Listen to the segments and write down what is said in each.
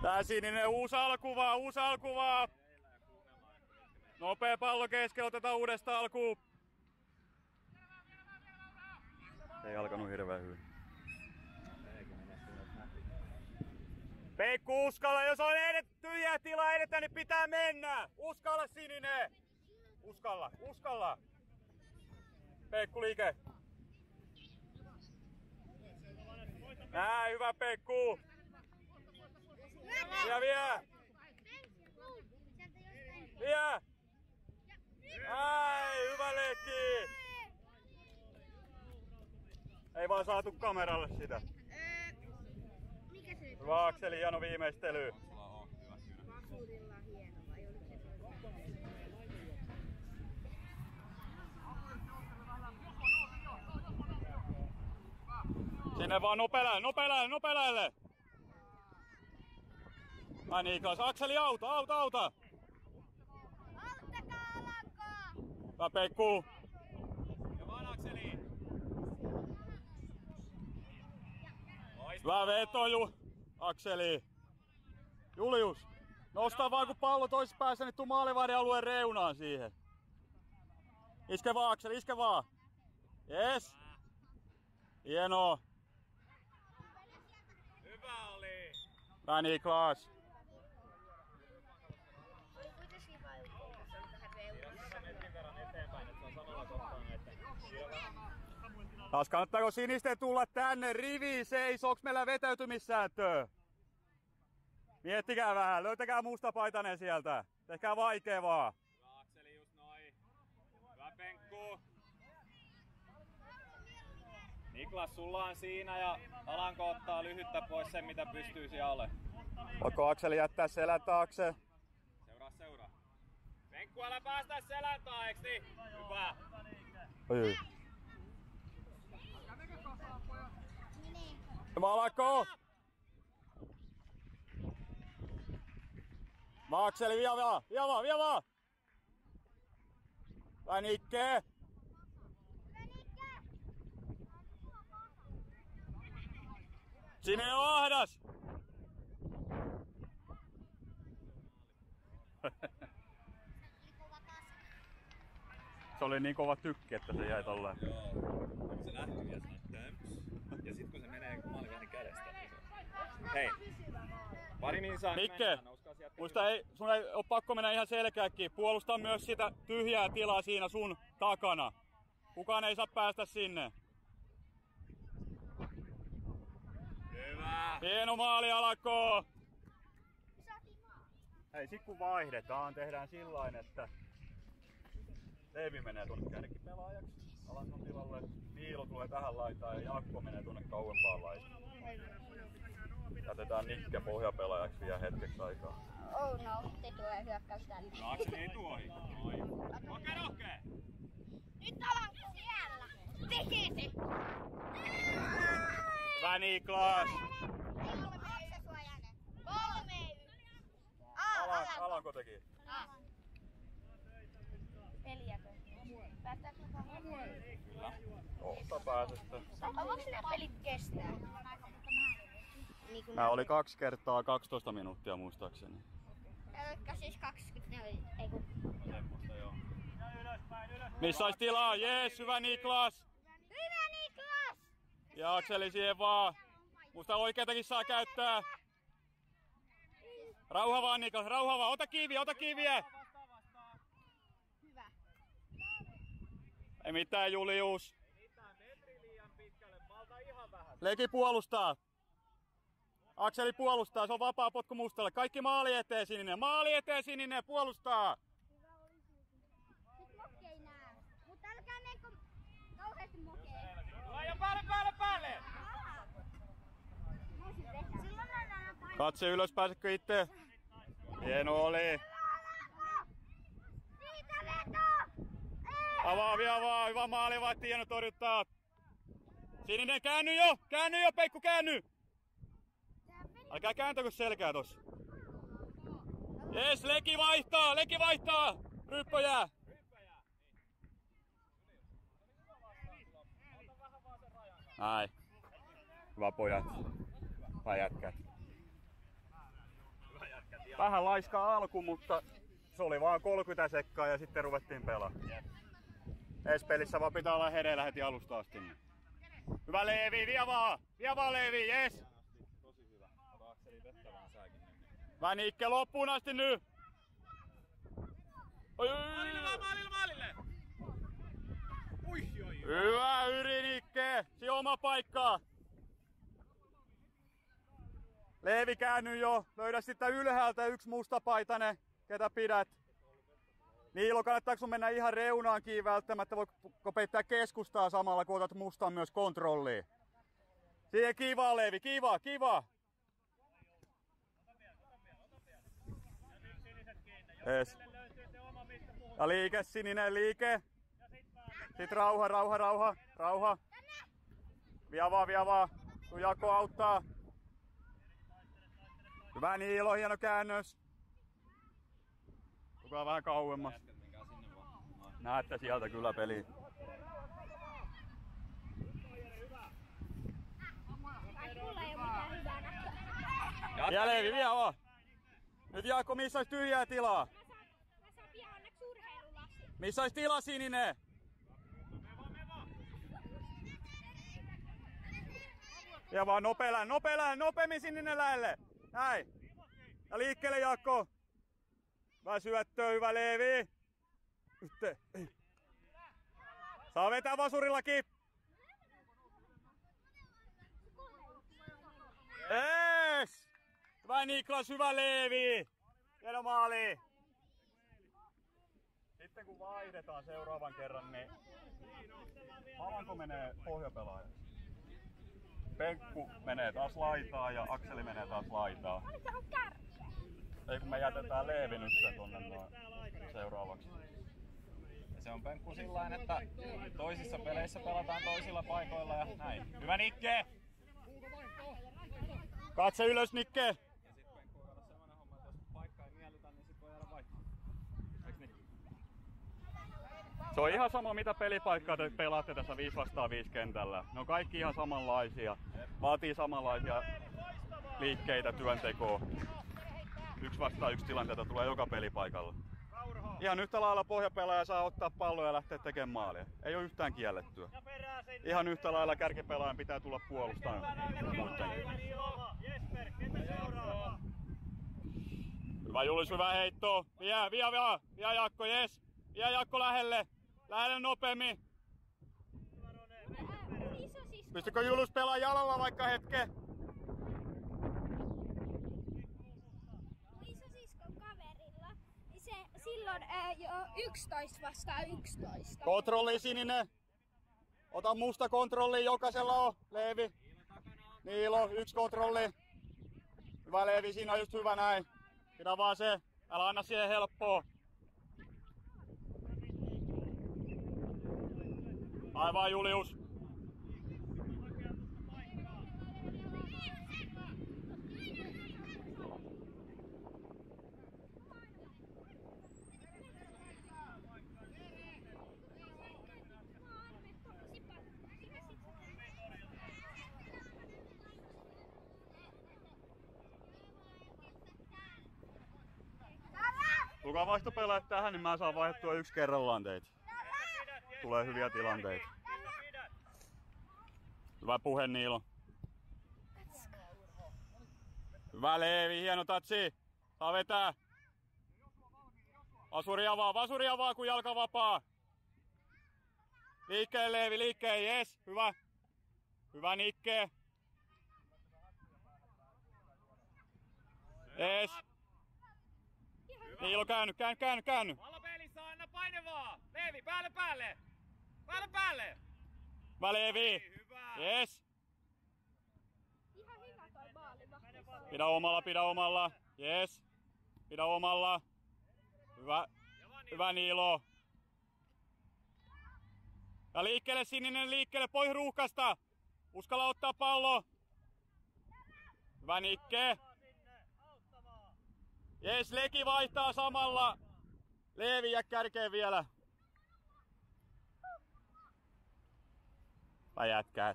Tää sininen uusi alkuva, uusi alkuva. Nopea pallo keskellä, otetaan uudestaan alkuun. Ei alkanut hirveän hyvin. Peikku uskalla, jos on tyhjää tilaa edettä, niin pitää mennä. Uskalla sininen. Uskalla, uskalla. Peikku liike. Näin, hyvä Peikku. Vie. Vie. Näin, hyvä leikki. Ei vaan saatu kameralle sitä. Mikä se nyt on? Hyvä Akseli, hieno viimeistely. Vakuudilla hieno vai oliko se Sinne vaan nopealle. Ai Niklas, Akseli auta. Auttakaa Alanko! Hyvä Peikku. Ja vaan Akseli. Hyvä veto, Akseli. Julius, nosta vaan kun pallo toisessa päässä, niin tuu maalivahdin alueen reunaan siihen. Iske vaan Akseli, iske vaan. Yes. Hienoa. Hyvä oli. Hyvä Niklas. Metrin verran eteenpäin, että se on samalla kohtaa näitä. Taas kannattaako sinisten tulla tänne riviin seisoks meillä vetäytymissääntöä? Miettikää vähän, löytäkää mustapaitainen sieltä. Tehkää vaikea vaan. Hyvä Akseli, just noin. Hyvä Penkku. Niklas, sulla on siinä ja Alanko ottaa lyhyttä pois sen, mitä pystyy siellä. Voiko Akseli jättää selän taakse? Seuraa. Penkku, älä päästä selän taakse, niin. Hyvä. Oi. Alanko! Akseli, vie vaan! Vai Nikke! Sinne on ahdas! Se oli niin kova tykki, että se jäi tolleen. Joo. Se lähti vielä sanoa tämps. Ja sit kun se menee maalivahdin kädestä, niin se... Hei! Pari minsaa Mikke! Muista sun ei oo pakko mennä ihan selkääkin. Puolustaa myös sitä tyhjää tilaa siinä sun takana. Kukaan ei saa päästä sinne. Hyvä! Hieno maali, Alanko! Hei, sit kun vaihdetaan, tehdään sillain, että Leevi menee tuonne kärkipelaajaksi Alankon tilalle. Niilo tulee tähän laitaan ja Jaakko menee tuonne kauempaan laitaan. Jätetään Nikke pohjapelaajaksi vielä hetkeksi aikaa. Oh no, te tulee hyökkäys tänne. No Akseli ei tuohi. Rohkee! Nyt Alanko siellä! Tekee se! Hyvä Niklas! Ei ole maksesuojainen. 3-1. Alanko teki. Peliäkö? Päästäänkö mukaan? Kyllä. Kohta pääsette. Voiko nämä pelit kestää? Nää oli 2 kertaa 12 minuuttia muistaakseni. Elikkä siis 24, ei kun... Semmosta joo. Missä olisi tilaa? Jees, hyvä Niklas! Hyvä Niklas! Ja Akseli siihen vaan. Musta oikeatakin saa käyttää. Rauha vaan Niklas, rauha vaan. Ota kiviä! Hyvä. Ei mitään Julius. Ei mitään, metri liian pitkälle, malta ihan vähän. Leki puolustaa. Akseli puolustaa, se on vapaa potku mustalle. Kaikki maali eteen sininen, puolustaa. Hyvä oli nyt mokei nää. Mutta älkää menkö kauheesti mokee. Tulee jo päälle! Silloin nähdään paikka. Katse ylös, pääsetkö itse? Hieno oli. Siitä veto! Avaa vielä vaan, hyvä maali vaan, hieno torjuttaa. Sininen, käänny jo, Peikku, käänny! Älkää kääntäkö selkää tossa. Jes, Leki vaihtaa! Ryppö jää. Näin. Hyvä pojat. Hyvä jätkät. Vähän laiskaa alku, mutta se oli vaan 30 sekkaa ja sitten ruvettiin pelaamaan. Espelissä vaan pitää olla hereillä heti alusta asti. Hyvä Leevi, vie vaan Leevi, jes! Tosi hyvä. Ota Akseli vettä vaan säkin. Vähän Nikke loppuun asti nyt! Maalille! Ui. Hyvä Yri Nikke! Si oma paikkaa! Leevi käänny jo. Löydä sitä ylhäältä yksi mustapaitainen, ketä pidät. Niilo, kannattaako sun mennä ihan reunaan kiinni välttämättä? Voiko peittää keskustaa samalla, kun otat mustan myös kontrolliin? Siihen kiva Leevi, kiva! Yes. Ja liike, sininen liike. Sit rauha. Vie vaan. Sun Jako auttaa. Hyvä Niilo, hieno käännös. Tulkaa vähän kauemmas. Näette sieltä kyllä peli. Ja Leevi, vie vaan. Nyt Jaakko, missä olisi tyhjää tilaa? Mä saan pian onneksi urheilulasi. Missä olisi tila sininen? Ja vaan nopeammin sininen lähelle. Näin. Ja liikkeelle Jaakko. Hyvä syöttö, hyvä Leevi. Yhteen. Saa vetää vasurillakin. Ees! Hyvä Niklas, hyvä Leevi. Hieno maali. Sitten kun vaihdetaan seuraavan kerran, niin Alanko menee pohjapelaajaksi. Penkku menee taas laitaan ja Akseli menee taas laitaan. Ei kun me jätetään Leevi nyt tonne seuraavaksi. Ja se on Penkku sillain, että toisissa peleissä pelataan toisilla paikoilla ja näin. Hyvä Nikke! Katse ylös Nikke! Ja sit Penkku on kato semmonen homma, että jos paikka ei miellytä, niin sit voi jäädä vaihtaa. Eiks niin? Se on ihan sama mitä pelipaikkaa te pelaatte tässä 5 vastaan 5 kentällä. Ne on kaikki ihan samanlaisia. Vaatii samanlaisia liikkeitä, työntekoa. 1 vastaan 1 tilanteita tulee joka pelipaikalla. Ihan yhtä lailla pohjapelaaja saa ottaa palloa ja lähteä tekemään maalia. Ei ole yhtään kiellettyä. Ihan yhtä lailla kärkipelaajan pitää tulla puolustamaan muidenkin. Hyvä Julius, hyvä heitto. Vie Jaakko, jes. Vie Jaakko lähelle. Lähelle nopeammin. Pystykö Julius pelaa jalalla vaikka hetke? Isosiskon kaverilla, niin se silloin jo 11 vastaan 11. Kontrolli sininen. Ota musta kontrolli, jokaisella on. Leevi. Niilo, 1 kontrolli. Hyvä Leevi, siinä on just hyvä näin. Pidä vaan se. Älä anna siihen helppoa. Aivan Julius. Tulkaa vaihtopelaajat tähän, niin mä saan vaihdettua 1 kerrallaan teitä. Tulee hyviä tilanteita. Hyvä puhe Niilo. Hyvä Leevi, hieno tatsi. Saa vetää. Vasuri avaa kun jalka vapaa. Liikkeen Leevi, liikkeen, jes, hyvä. Hyvä Nikke. Jes. Niilo käänny. Pallo pelissä, anna paine vaan! Leevi, päälle! Hyvä Leevi. Jes. Ihan hyvä toi maali. Pidä omalla. Jes. Pidä omalla. Hyvä Niilo. Ja liikkeelle sininen, liikkeelle pois ruuhkasta. Uskalla ottaa pallo. Hyvä Nikke. Jes, Leki vaihtaa samalla. Leevi jää kärkeen vielä. Vai jätkäät.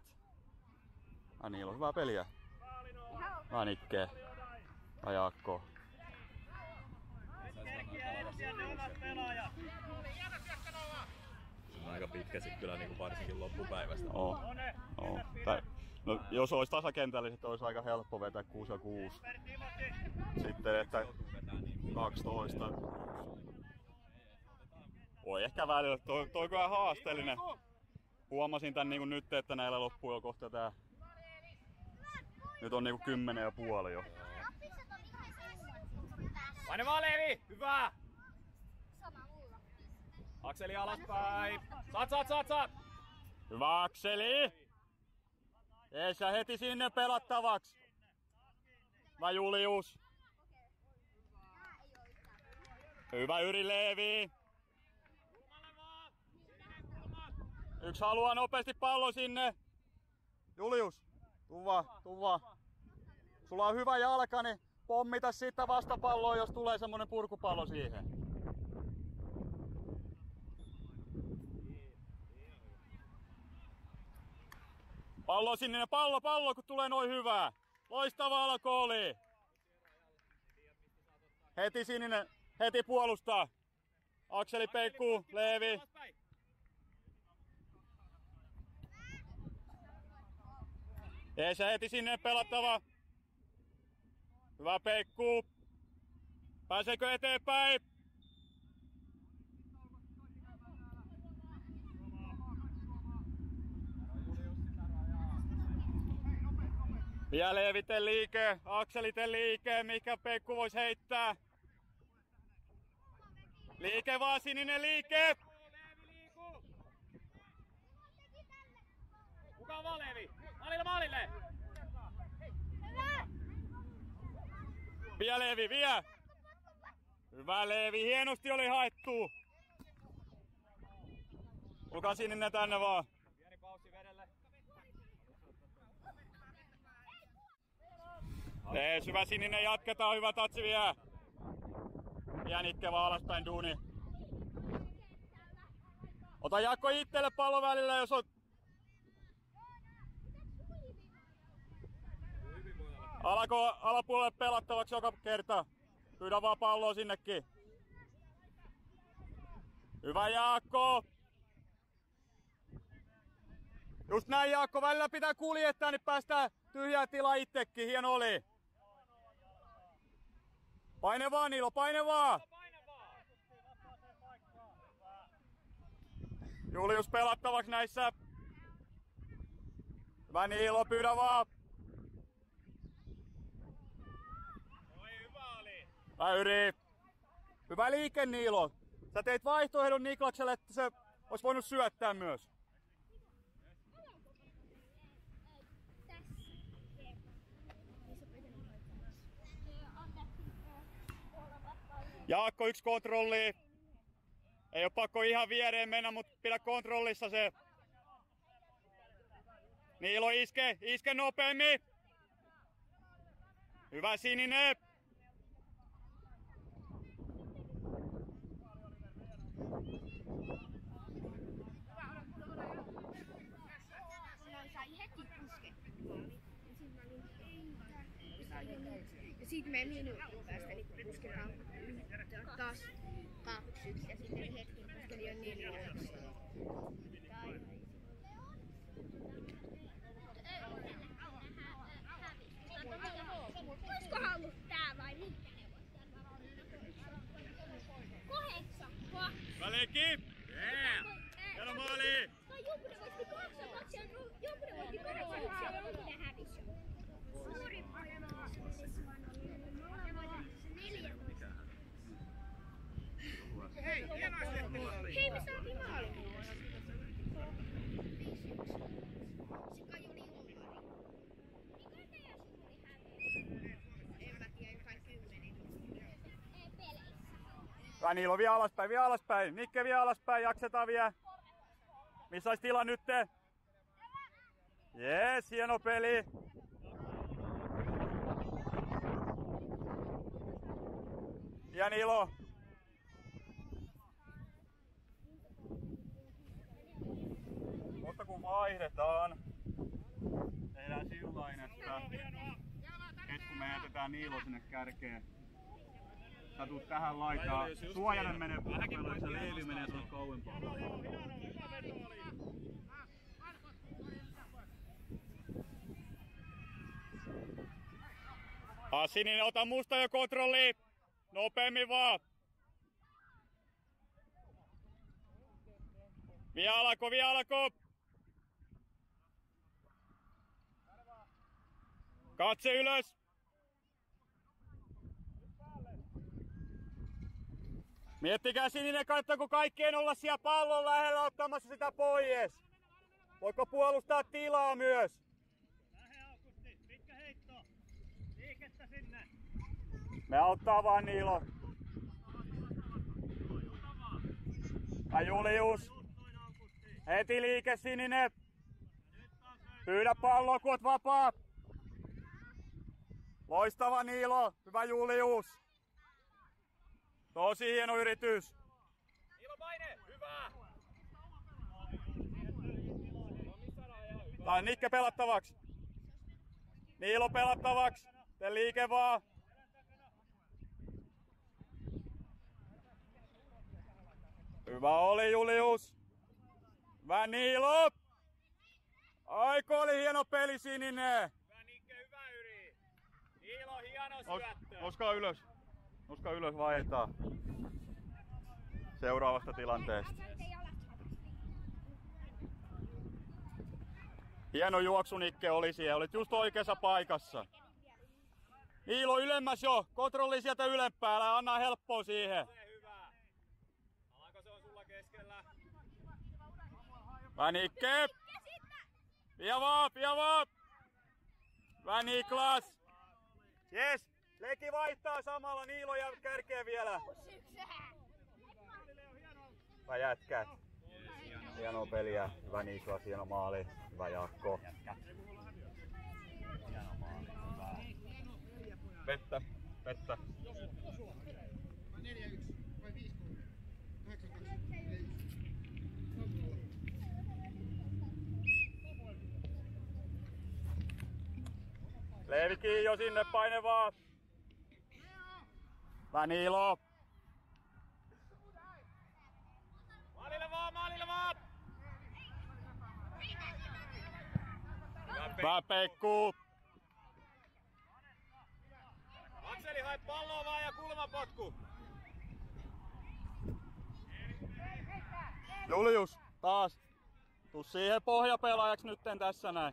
Niillä on hyvää peliä. Vai Nikke. Vai Jaakko. Se on aika pitkä sit kyllä niinku varsinkin loppupäivästä. Oo. No, jos olisi tasakentällä, niin olisi aika helppo vetää 6 ja 6. Sitten, että 12. Voi ehkä välillä. Toi on kyllä haasteellinen. Huomasin tän niinku nyt, että näillä loppuu jo kohta tää. Nyt on niinku 10,5 jo. Paine vaan Leevi! Hyvä! Sama mulla. Akseli alaspäin! Saat! Hyvä Akseli! Ees ja heti sinne pelattavaksi. Hyvä Julius. Hyvä Yri Leevi. Yksi haluaa nopeasti pallo sinne. Julius, tuu vaan. Sulla on hyvä jalka, niin pommita siitä vastapalloa, jos tulee semmonen purkupallo siihen. Pallo sinne, pallo, kun tulee noin hyvää. Loistava alko oli. Heti sininen, heti puolustaa. Akseli, Pekku, Leevi. Ees heti sinne pelattava. Hyvä Pekku. Pääseekö eteenpäin? Vielä Leeviten liike, Akseliten liike, mikä Pekku vois heittää. Liike vaan, sininen liike! Kuka on vaan Leevi? Maalille! Vie Leevi, vie! Hyvä Leevi, hienosti oli haettu! Kuka sininen tänne vaan? Pieni paussi vedelle. Ees, hyvä sininen, jatketaan, hyvä tatsi vie! Pienikke vaan alaspäin duuni. Ota Jaakko itselle pallo välillä, jos on... Alapuolelle pelattavaksi joka kerta. Pyydä vaan palloa sinnekin. Hyvä Jaakko! Just näin Jaakko, välillä pitää kuljettaa, niin päästään tyhjää tilaa itsekin. Hieno oli. Paine vaan Niilo, paine vaan! Julius pelattavaksi näissä. Hyvä Niilo, pyydä vaan. Hyvä Yri. Hyvä liike Niilo. Sä teit vaihtoehdon Niklakselle, että se olisi voinut syöttää myös. Jaakko, yksi kontrolli. Ei oo pakko ihan viereen mennä, mutta pidä kontrollissa se. Niilo, iske nopeammin. Hyvä sininen. Ja sitten mä minuutin päästä niin puskin taas 2 ja sitten hetken puskin jo 4. Olisiko hallut tää vai mitkä ne vois? 8. Välikin! Yeah! Hieno maali! Tai joku ne voisi 8 ja joku ne voisi 8 ja joku ne hävisi. Suurin paljon on se 4. Hei, me saatiin maali. Se kai oli Unkari. Mikä teidän suuri häviö? En mä tiedä, jotain 10. Peleissä. Hyvä Niilo, vie alaspäin. Nikke vie alaspäin, jaksetaan vielä. Missä olisi tila nytte? Jees, hieno peli. Ja Niilo. Mutta kun vaihdetaan, tehdään sillain, että kun me jätetään Niilo sinne kärkeen. Sä tuut tähän laitaan. Suojanen menee pohjapelaajaksi ja Leevi menee tuonne kauempaan. Sininen, ota musta jo kontrolli. Nopeammin vaan. Vie alako. Katse ylös. Miettikää sininen, kannattaako kaikkien olla siellä pallon lähellä ottamassa sitä pois. Voiko puolustaa tilaa myös? Lähe Aukusti, pitkä heitto. Liikettä sinne. Me auttaa vaan Niilo. Ja Julius. Heti liike sininen. Pyydä palloa, kun oot vapaa. Loistava Niilo. Hyvä Julius. Tosi hieno yritys. Niilo paine, hyvä! Tää on Nikke pelattavaksi. Niilo pelattavaksi. Tee liike vaan. Hyvä oli Julius. Hyvä Niilo. Aiko oli hieno peli sininen. Hyvä Nikke, hyvä Yri. Niilo, hieno syöttö. Noska ylös, vaihdetaan. Seuraavasta tilanteesta. Hieno juoksu Nikke oli siellä, olit just oikeassa paikassa. Niilo ylemmäs jo, kontrolli sieltä ylempäällä, anna helppoa siihen. Se hyvä. Alanko se on sulla keskellä? Hyvä Nikke. Pia vaan. Hyvä Niklas. Jes, Leki vaihtaa samalla, Niilo ja kärkeen vielä. Hyvä jätkät. Hienoa peliä, hyvä Niklas, hieno maali, hyvä Jaakko. Vettä. Leevikin jo sinne, paine vaan. Hyvä Niilo. Maalille vaan! Hyvä Pekku. Akseli, hae palloa vaan ja kulmapotku. Julius, taas. Tuu siihen pohjapelaajaksi nytten tässä näin.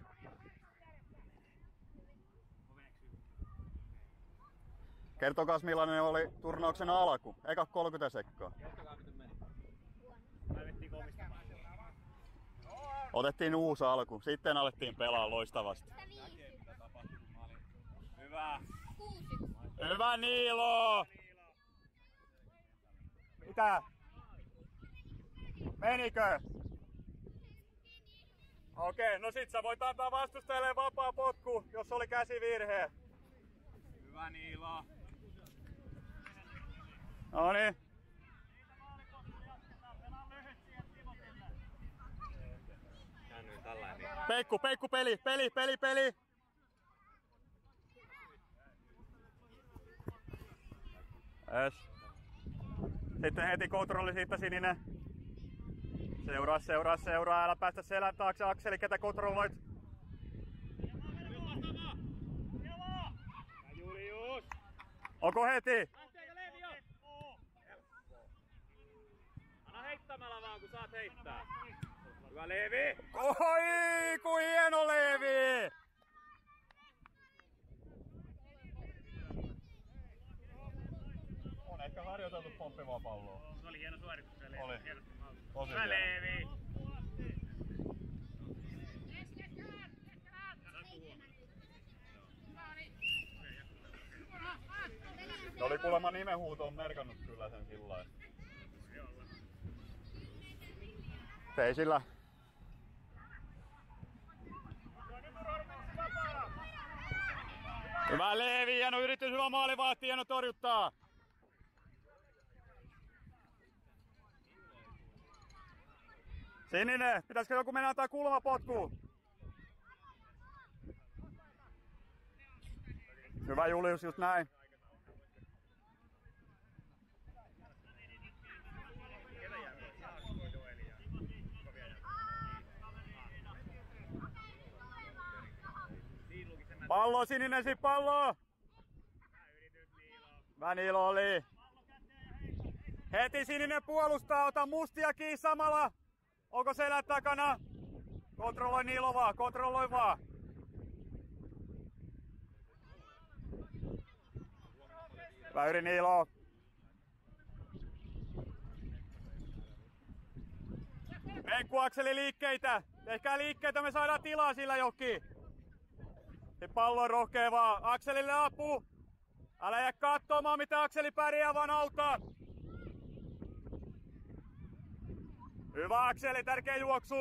Kertokas millainen oli turnauksen alku. Eka 30 sekkaa. Otettiin uusi alku. Sitten alettiin pelaa loistavasti. Hyvä. Hyvä Niilo! Mitä? Menikö? Okei, no sit sä voit antaa vastustajalle vapaa potku, jos oli käsivirhe. Hyvä Niilo. Noniin. Käännyin tällainen. Pekku, peli. Yes. Sitten heti kontrolli siitä sininen. Seuraa, älä päästä selän taakse. Akseli, ketä kontrolloit? Julius. Onko heti? Lähteekö Leevi jo? Anna heittämällä vaan, kun saat heittää. Hyvä Leevi. Oi, ku hieno Leevi! On ehkä harjoiteltu pomppivaa palloa. Se oli hieno suoritus. Oli. Tosi hyvä Leevi. Se oli kuulemma nimenhuuto, on merkannut kyllä sen sillain. Ei sillä. Hyvä Leevi, hieno yritys, hyvä maalivahti, hieno torjuttaa. Sininen, pitäisikö joku mennä antaa kulmapotkuun? Hyvä Julius, just näin. Pallo sininen, sit pallo! Hyvä Niilo oli. Heti sininen puolustaa, ota mustia kiinni samalla. Onko selän takana? Kontrolloi Niilo vaan, kontrolloi vaan. Hyvä Yri Niilo. Penkku-Akseli liikkeitä. Tehkää liikkeitä, me saadaan tilaa sillä jokin. Se pallo on rohkea vaan. Akselille apu. Älä jää katsomaan mitä Akseli pärjää, vaan auttaa. Hyvä Akseli, tärkeä juoksu.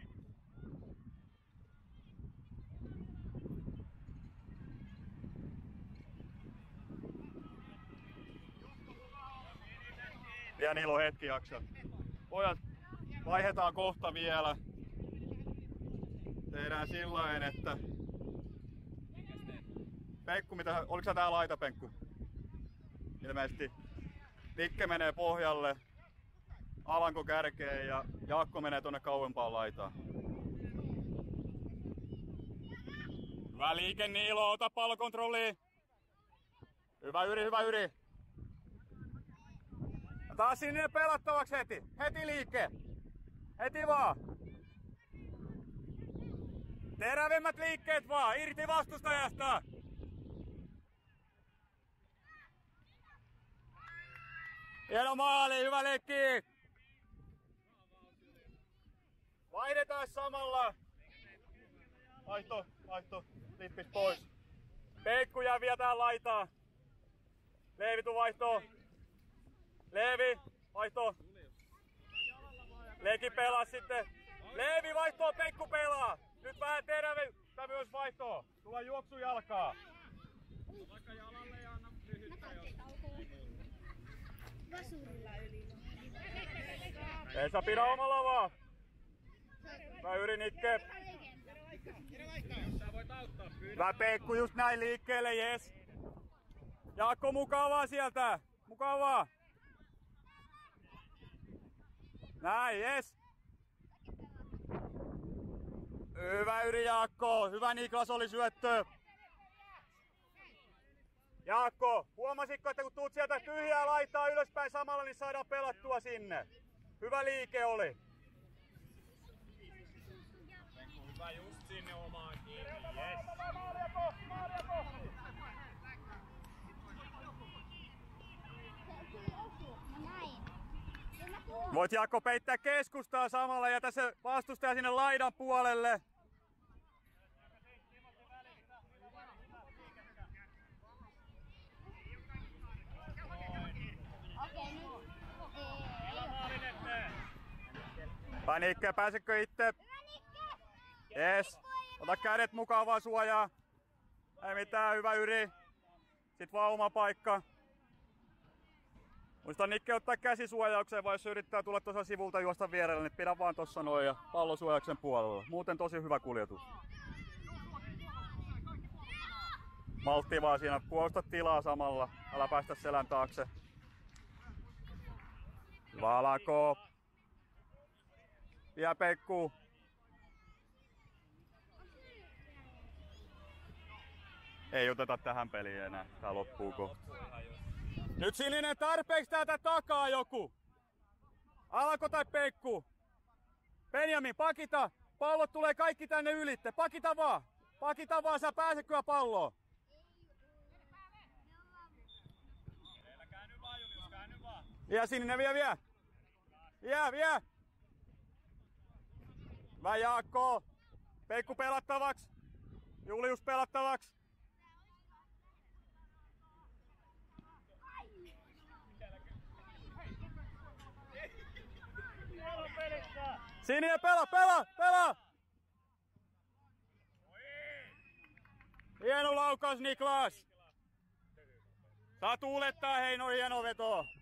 Ja niillä on hetki Aksel. Pojat, vaihdetaan kohta vielä. Tehdään sillain, että... Penkku, oliko sä tää laitapenkku? Ilmeisesti. Nikke menee pohjalle. Alanko kärkeen ja Jaakko menee tonne kauempaan laitaan. Hyvä liike Niilo, ota pallokontrolliin. Hyvä Yri, hyvä Yri. Taas sinne pelattavaksi heti. Heti liike. Heti vaan. Terävimmät liikkeet vaan. Irti vastustajasta. Hieno maali, hyvä leikki. Vaihdetaan samalla. Vaihto. Lippis pois. Peikku jää vielä tähän laitaan. Leevi tuu vaihtoon. Leevi, vaihto. Leki pelaa sitten. Leevi vaihtoa, Peikku pelaa. Nyt vähän terävyyttä myös vaihtoa. Tulla juoksu jalkaa. Vaikka jalalle ja anna lyhyttä Vasurilla yli. Esa pidä omalla vaan. Hyvä Yri Nikke. Sä voit auttaa, pyydä. Hyvä Peikku just näin liikkeelle, jes. Jaakko mukavaa sieltä. Mukavaa. Näin, jes. Hyvä Yri Jaakko. Hyvä Niklas oli syöttö. Jaakko, huomasitko, että kun tuut sieltä tyhjää laitaa ylöspäin samalla, niin saadaan pelattua sinne. Hyvä liike oli. Hyvä just sinne omaan kiinni, jes. Voit Jaakko peittää keskustaa samalla ja tässä vastustaja sinne laidan puolelle. Nikke, pääsekö itse? Yes. Ota kädet mukaan vaan suojaa. Ei mitään, hyvä Yri. Sit vaan oma paikka. Muista Nikke ottaa käsisuojaukseen, vai jos yrittää tulla tuossa sivulta juosta vierelle, niin pidä vaan tossa noin ja pallosuojauksen puolella. Muuten tosi hyvä kuljetus. Maltti vaan siinä, puolusta tilaa samalla. Älä päästä selän taakse. Valako. Ja Peikku. Ei oteta tähän peliin enää. Tää loppuu kohta. Nyt sininen tarpeeksi täältä takaa joku. Alako tai Peikku? Benjamin, pakita. Pallot tulee kaikki tänne ylitte. Pakita vaan. Pakita vaan, sä pääset kyllä palloon. Käänny vaan Julius, käänny vaan. Ja sininen vie. Vie. Hyvä Jaakko. Peikku pelattavaksi. Julius pelattavaksi. Sininen pelaa! Hieno laukaus Niklas. Saa tuulettaa, hei, no hieno veto.